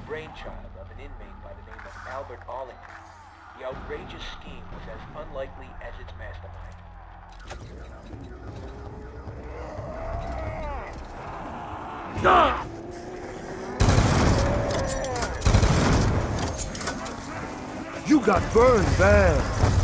brainchild of an inmate by the name of Albert Arlington. The outrageous scheme was as unlikely as its mastermind. You got burned bad.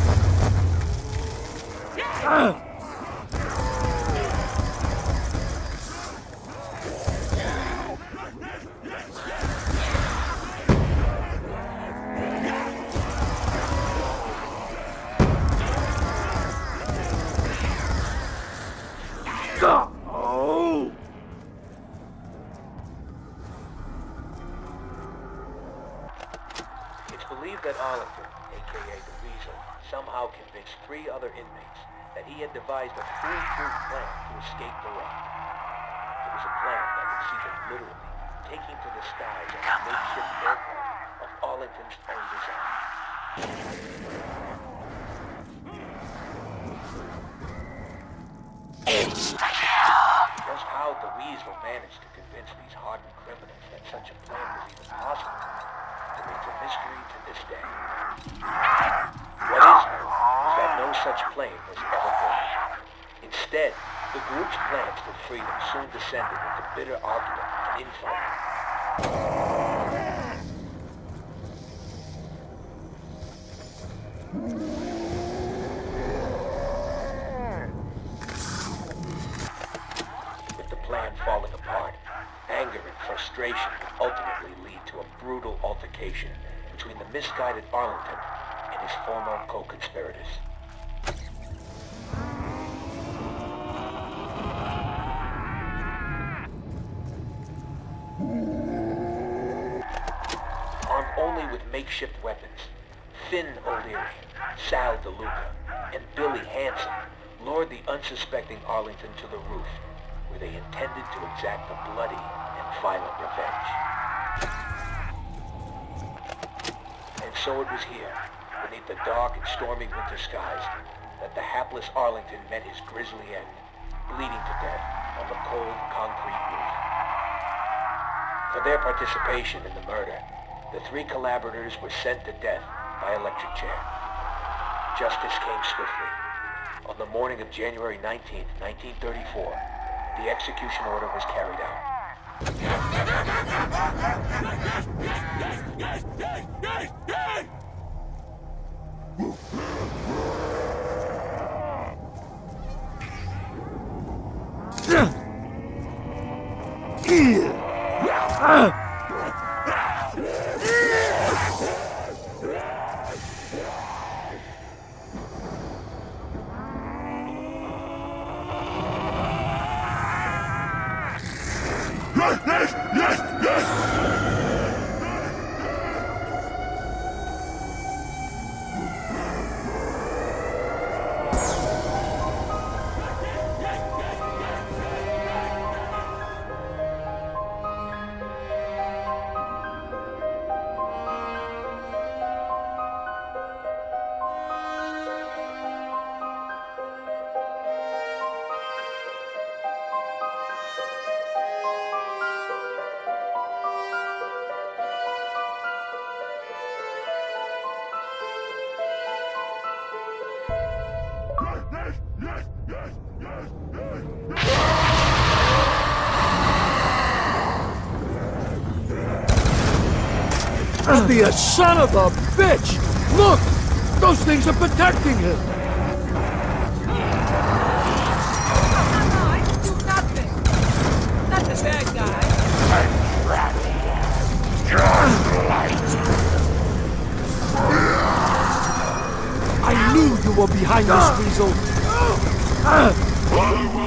It's believed that Arlington, aka the Weasel, somehow convinced 3 other inmates that he had devised a foolproof plan to escape the rock. It was a plan that would see them literally taking to the skies on a makeshift aircraft of Arlington's own design. Just how the Weasel managed to convince these hardened criminals that such a plan was even possible remains a mystery to this day. What is known is that no such plane was ever built. Instead, the group's plans for freedom soon descended into bitter argument and infighting. With the plan falling apart, anger and frustration would ultimately lead to a brutal altercation between the misguided Arlington and his former co-conspirators. Armed only with makeshift weapons, Finn O'Leary, Sal DeLuca, and Billy Hansen lured the unsuspecting Arlington to the roof, where they intended to exact a bloody and violent revenge. And so it was here, beneath the dark and stormy winter skies, that the hapless Arlington met his grisly end, bleeding to death on the cold concrete roof. For their participation in the murder, the 3 collaborators were sent to death by electric chair. Justice came swiftly. On the morning of January 19th, 1934, the execution order was carried out. The son of a bitch! Look! Those things are protecting him! I can do nothing! Not the bad guy! I knew you were behind this, Weasel!